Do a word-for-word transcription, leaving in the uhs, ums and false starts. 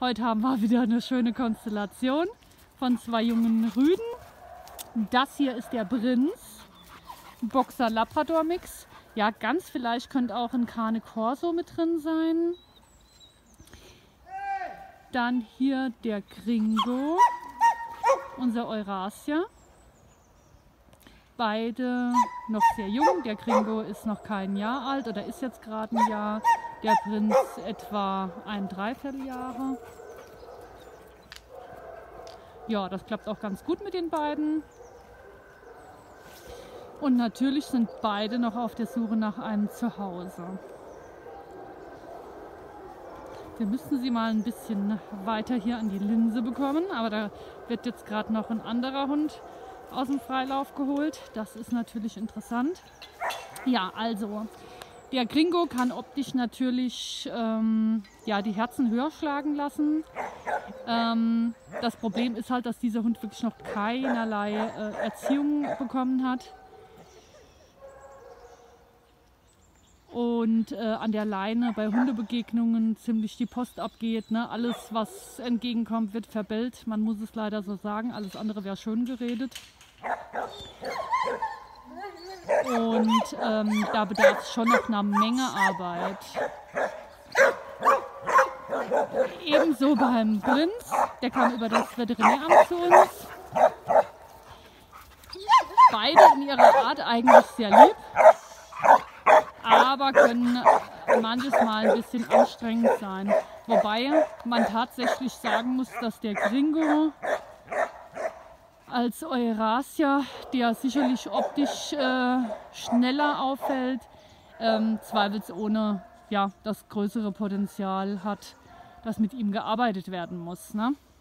Heute haben wir wieder eine schöne Konstellation von zwei jungen Rüden. Das hier ist der Prinz, Boxer Labrador Mix. Ja, ganz vielleicht könnte auch ein Cane Corso mit drin sein. Dann hier der Gringo, unser Eurasia. Beide noch sehr jung. Der Gringo ist noch kein Jahr alt oder ist jetzt gerade ein Jahr. Der Prinz etwa ein Dreivierteljahre. Ja, das klappt auch ganz gut mit den beiden. Und natürlich sind beide noch auf der Suche nach einem Zuhause. Wir müssten sie mal ein bisschen weiter hier an die Linse bekommen, aber da wird jetzt gerade noch ein anderer Hund aus dem Freilauf geholt. Das ist natürlich interessant. Ja, also der Gringo kann optisch natürlich ähm, ja, die Herzen höher schlagen lassen. Ähm, das Problem ist halt, dass dieser Hund wirklich noch keinerlei äh, Erziehung bekommen hat. Und äh, an der Leine bei Hundebegegnungen ziemlich die Post abgeht. Ne? Alles, was entgegenkommt, wird verbellt. Man muss es leider so sagen. Alles andere wäre schön geredet. Und ähm, da bedarf es schon noch einer Menge Arbeit. Ebenso beim Prinz. Der kam über das Veterinäramt zu uns. Beide in ihrer Art eigentlich sehr lieb, aber können manches Mal ein bisschen anstrengend sein. Wobei man tatsächlich sagen muss, dass der Gringo als Eurasia, der sicherlich optisch äh, schneller auffällt, ähm, zweifelsohne ja, das größere Potenzial hat, dass mit ihm gearbeitet werden muss. Ne?